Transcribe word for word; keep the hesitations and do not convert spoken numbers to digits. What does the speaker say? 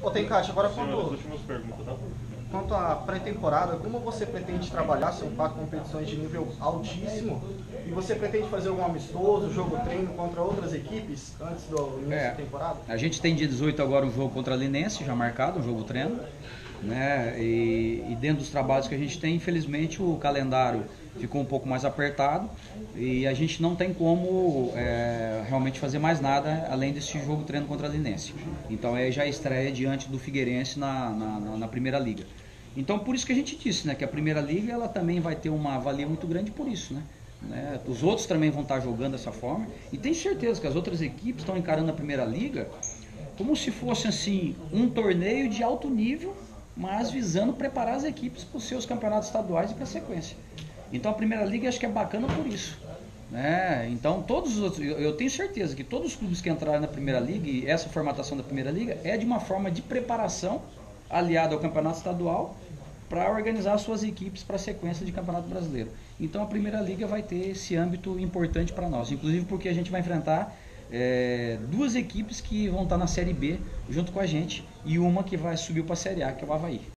Ô, Tencate, agora quanto, últimas perguntas, tá? quanto à pré-temporada, como você pretende trabalhar? São quatro competições de nível altíssimo. E você pretende fazer algum amistoso, jogo-treino contra outras equipes antes do início É, da temporada? a gente tem dia dezoito agora um jogo contra a Linense, já marcado, um jogo-treino. Né? E, e dentro dos trabalhos que a gente tem, infelizmente o calendário ficou um pouco mais apertado e a gente não tem como é, realmente fazer mais nada além desse jogo treino contra a Linense. Então é já a estreia diante do Figueirense na, na, na primeira liga. Então por isso que a gente disse, né, que a primeira liga ela também vai ter uma valia muito grande por isso, né? Né? Os outros também vão estar jogando dessa forma e tenho certeza que as outras equipes estão encarando a primeira liga como se fosse assim um torneio de alto nível, mas visando preparar as equipes para os seus campeonatos estaduais e para a sequência. Então a Primeira Liga acho que é bacana por isso. Né? Então todos os outros, eu tenho certeza que todos os clubes que entraram na Primeira Liga, e essa formatação da Primeira Liga é de uma forma de preparação aliada ao campeonato estadual para organizar suas equipes para a sequência de campeonato brasileiro. Então a Primeira Liga vai ter esse âmbito importante para nós, inclusive porque a gente vai enfrentar É, duas equipes que vão estar na Série B junto com a gente e uma que vai subir para a Série A, que é o Avaí.